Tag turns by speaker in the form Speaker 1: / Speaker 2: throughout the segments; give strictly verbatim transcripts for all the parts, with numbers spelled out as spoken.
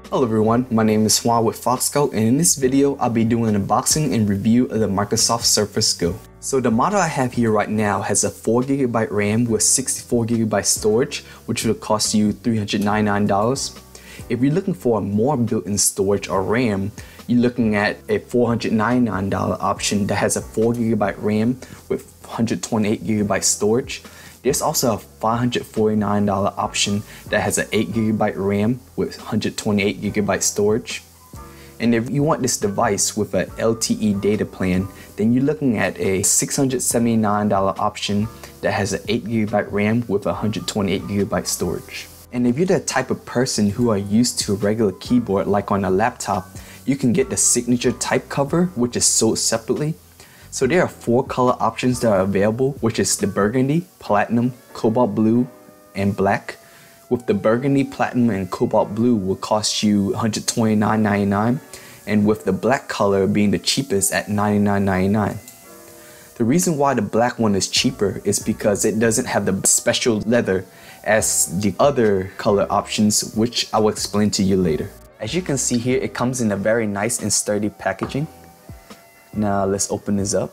Speaker 1: Hello everyone, my name is Juan with Foxco, and in this video I'll be doing an unboxing and review of the Microsoft Surface Go. So the model I have here right now has a four gigabyte RAM with sixty-four gigabyte storage, which will cost you three hundred ninety-nine dollars. If you're looking for more built-in storage or RAM, you're looking at a four hundred ninety-nine dollar option that has a four gigabyte RAM with one hundred twenty-eight gigabyte storage. There's also a five hundred forty-nine dollar option that has an eight gigabyte RAM with one hundred twenty-eight gigabyte storage. And if you want this device with a L T E data plan, then you're looking at a six hundred seventy-nine dollar option that has an eight gigabyte RAM with one hundred twenty-eight gigabyte storage. And if you're the type of person who are used to a regular keyboard like on a laptop, you can get the signature type cover, which is sold separately. So there are four color options that are available, which is the burgundy, platinum, cobalt blue, and black. With the burgundy, platinum, and cobalt blue will cost you one hundred twenty-nine ninety-nine, and with the black color being the cheapest at ninety-nine ninety-nine. The reason why the black one is cheaper is because it doesn't have the special leather as the other color options, which I will explain to you later. As you can see here, it comes in a very nice and sturdy packaging. Now let's open this up.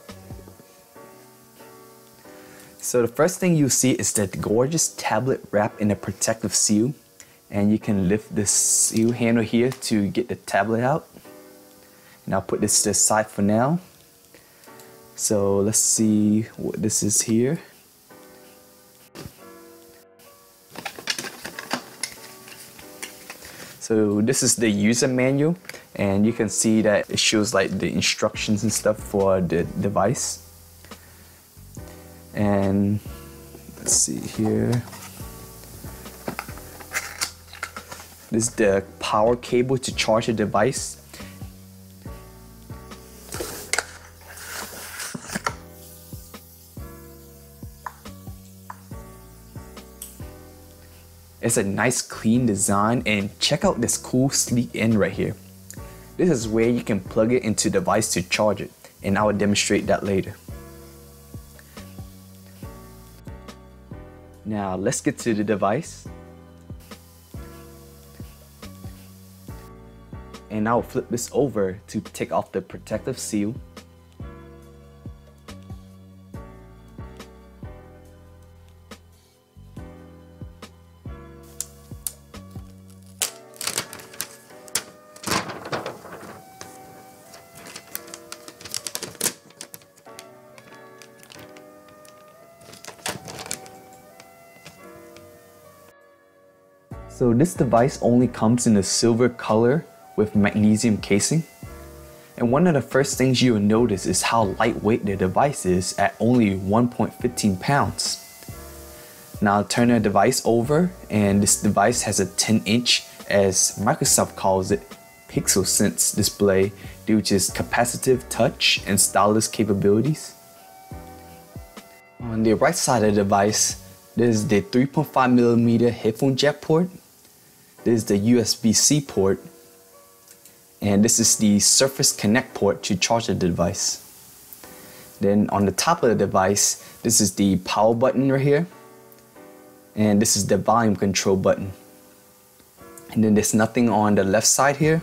Speaker 1: So the first thing you see is that gorgeous tablet wrapped in a protective seal, and you can lift this seal handle here to get the tablet out. And I'll put this to the side for now. So let's see what this is here. So this is the user manual, and you can see that it shows like the instructions and stuff for the device. And let's see here. This is the power cable to charge the device. It's a nice clean design, and check out this cool sleek end right here. This is where you can plug it into the device to charge it, and I will demonstrate that later. Now let's get to the device. And I'll flip this over to take off the protective seal. So this device only comes in a silver color with magnesium casing. And one of the first things you'll notice is how lightweight the device is at only one point one five pounds. Now I'll turn the device over, and this device has a ten inch, as Microsoft calls it, PixelSense display due to its capacitive touch and stylus capabilities. On the right side of the device, there's the three point five millimeter headphone jack port. This is the U S B C port, and this is the Surface Connect port to charge the device. Then on the top of the device, this is the power button right here, and this is the volume control button. And then there's nothing on the left side here.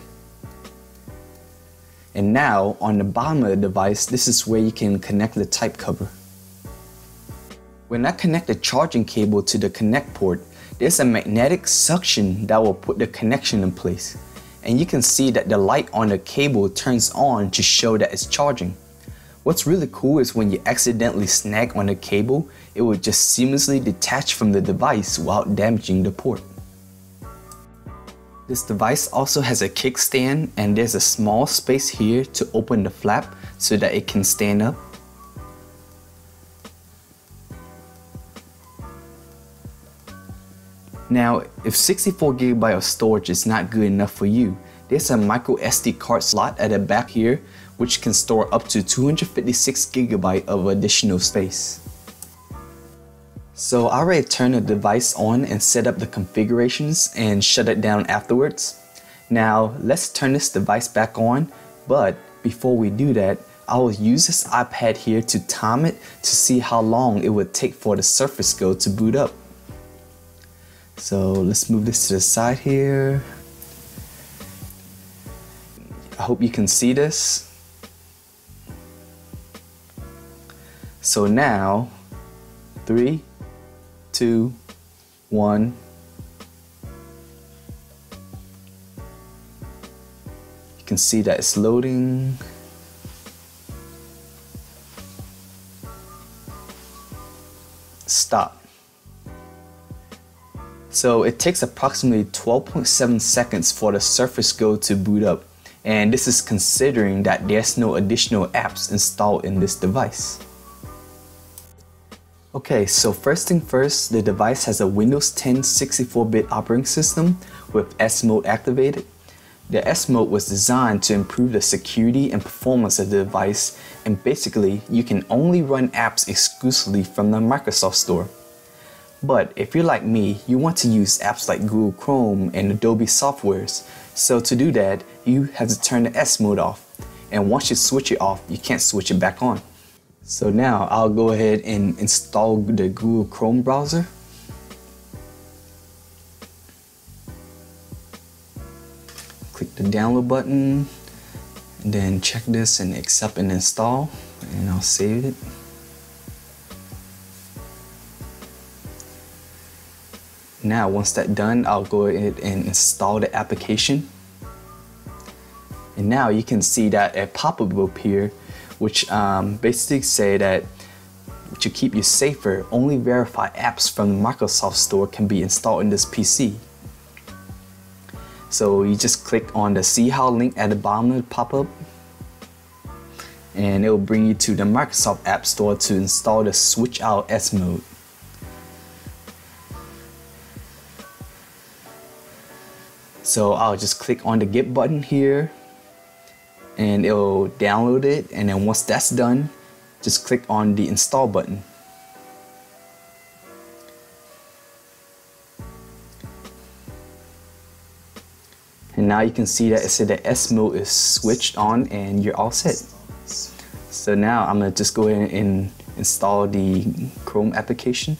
Speaker 1: And now on the bottom of the device, this is where you can connect the type cover. When I connect the charging cable to the Connect port, there's a magnetic suction that will put the connection in place. And you can see that the light on the cable turns on to show that it's charging. What's really cool is when you accidentally snag on the cable, it will just seamlessly detach from the device without damaging the port. This device also has a kickstand, and there's a small space here to open the flap so that it can stand up. Now, if sixty-four gigabyte of storage is not good enough for you, there's a micro S D card slot at the back here, which can store up to two hundred fifty-six gigabyte of additional space. So I already turned the device on and set up the configurations and shut it down afterwards. Now let's turn this device back on, but before we do that, I will use this iPad here to time it to see how long it would take for the Surface Go to boot up. So let's move this to the side here. I hope you can see this. So now, three, two, one. You can see that it's loading. Stop. So it takes approximately twelve point seven seconds for the Surface Go to boot up, and this is considering that there's no additional apps installed in this device. Okay, so first thing first, the device has a Windows ten sixty-four bit operating system with S Mode activated. The S Mode was designed to improve the security and performance of the device, and basically you can only run apps exclusively from the Microsoft Store. But if you're like me, you want to use apps like Google Chrome and Adobe softwares. So to do that, you have to turn the S Mode off. And once you switch it off, you can't switch it back on. So now I'll go ahead and install the Google Chrome browser. Click the download button, and then check this and accept and install, and I'll save it. Now once that's done, I'll go ahead and install the application. And now you can see that a pop-up will appear, which um, basically say that to keep you safer, only verified apps from the Microsoft Store can be installed in this P C. So you just click on the See How link at the bottom of the pop-up, and it will bring you to the Microsoft App Store to install the Switch Out S Mode. So I'll just click on the Get button here, and it'll download it, and then once that's done, just click on the Install button. And now you can see that it said that S Mode is switched on and you're all set. So now I'm gonna just go ahead and install the Chrome application.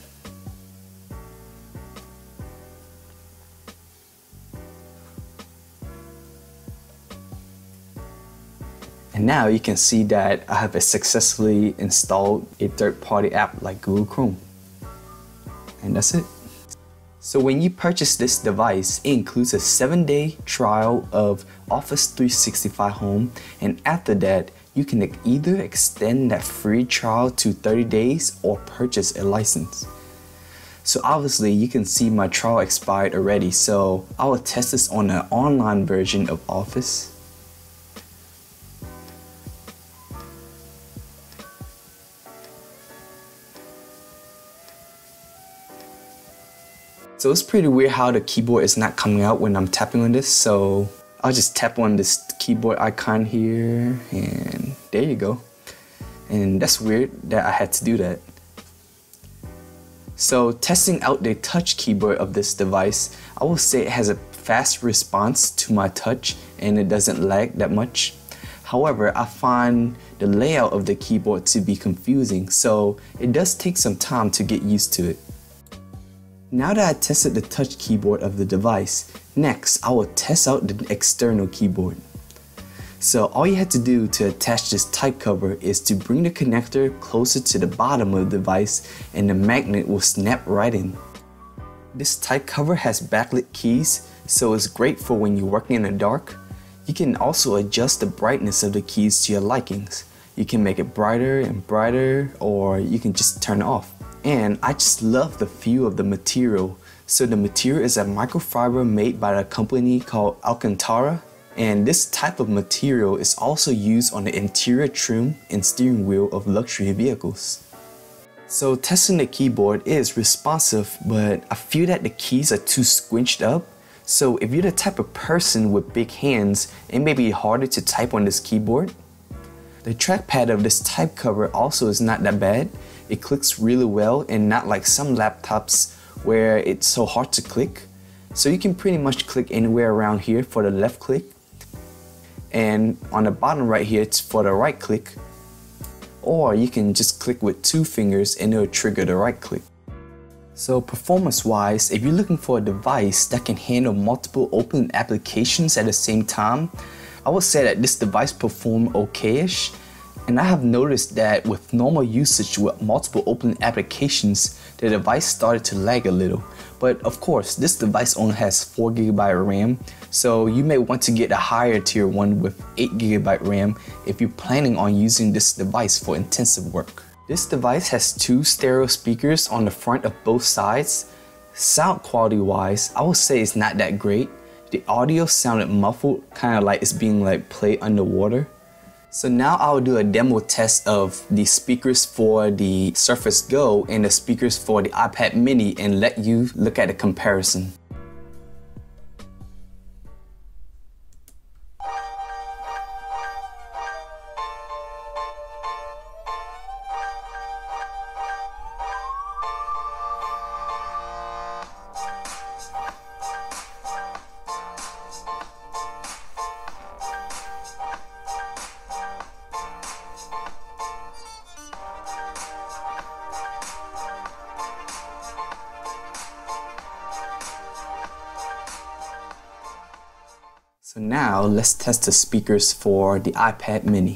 Speaker 1: And now you can see that I have successfully installed a third-party app like Google Chrome. And that's it. So when you purchase this device, it includes a seven day trial of Office three sixty-five Home, and after that, you can either extend that free trial to thirty days or purchase a license. So obviously you can see my trial expired already, so I will test this on an online version of Office. So it's pretty weird how the keyboard is not coming out when I'm tapping on this, so I'll just tap on this keyboard icon here, and there you go. And that's weird that I had to do that. So testing out the touch keyboard of this device, I will say it has a fast response to my touch and it doesn't lag that much. However, I find the layout of the keyboard to be confusing, so it does take some time to get used to it. Now that I tested the touch keyboard of the device, next I will test out the external keyboard. So all you have to do to attach this type cover is to bring the connector closer to the bottom of the device and the magnet will snap right in. This type cover has backlit keys, so it's great for when you're working in the dark. You can also adjust the brightness of the keys to your likings. You can make it brighter and brighter, or you can just turn it off. And I just love the feel of the material. So the material is a microfiber made by a company called Alcantara. And this type of material is also used on the interior trim and steering wheel of luxury vehicles. So testing the keyboard is responsive, but I feel that the keys are too squinched up. So if you're the type of person with big hands, it may be harder to type on this keyboard. The trackpad of this type cover also is not that bad. It clicks really well and not like some laptops where it's so hard to click. So you can pretty much click anywhere around here for the left click. And on the bottom right here, it's for the right click. Or you can just click with two fingers and it'll trigger the right click. So performance wise, if you're looking for a device that can handle multiple open applications at the same time, I would say that this device performed okay-ish, and I have noticed that with normal usage with multiple open applications, the device started to lag a little. But of course, this device only has four gigabyte RAM, so you may want to get a higher tier one with eight gigabyte RAM if you're planning on using this device for intensive work. This device has two stereo speakers on the front of both sides. Sound quality wise, I would say it's not that great. The audio sounded muffled, kind of like it's being like played underwater. So now I'll do a demo test of the speakers for the Surface Go and the speakers for the iPad mini and let you look at the comparison. So now let's test the speakers for the iPad mini.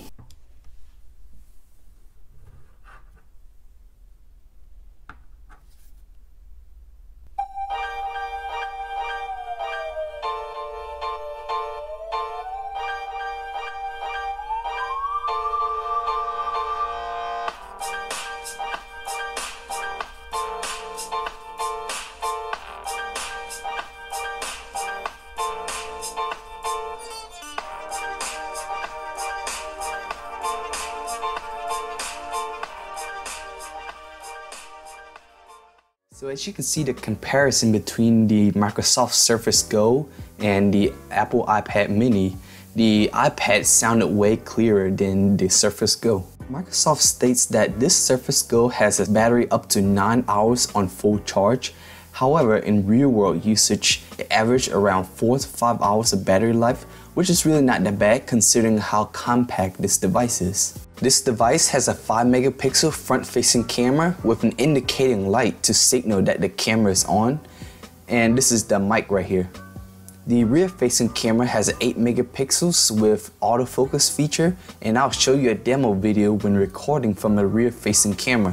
Speaker 1: So as you can see the comparison between the Microsoft Surface Go and the Apple iPad mini, the iPad sounded way clearer than the Surface Go. Microsoft states that this Surface Go has a battery up to nine hours on full charge. However, in real world usage, it averaged around four to five hours of battery life, which is really not that bad considering how compact this device is. This device has a five megapixel front-facing camera with an indicating light to signal that the camera is on, and this is the mic right here. The rear-facing camera has an eight megapixels with autofocus feature, and I'll show you a demo video when recording from the rear-facing camera.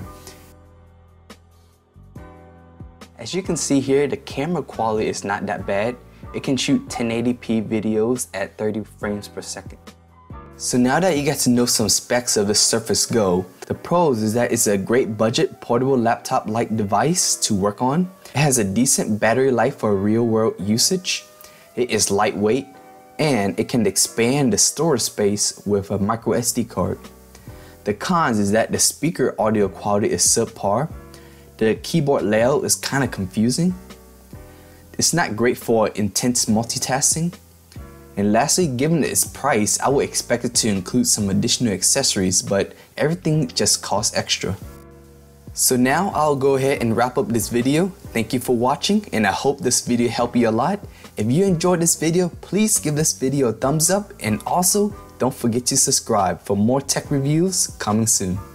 Speaker 1: As you can see here, the camera quality is not that bad. It can shoot ten eighty p videos at thirty frames per second. So now that you get to know some specs of the Surface Go, the pros is that it's a great budget portable laptop-like device to work on. It has a decent battery life for real-world usage. It is lightweight, and it can expand the storage space with a micro S D card. The cons is that the speaker audio quality is subpar. The keyboard layout is kind of confusing. It's not great for intense multitasking. And lastly, given its price, I would expect it to include some additional accessories, but everything just costs extra. So now I'll go ahead and wrap up this video. Thank you for watching, and I hope this video helped you a lot. If you enjoyed this video, please give this video a thumbs up, and also don't forget to subscribe for more tech reviews coming soon.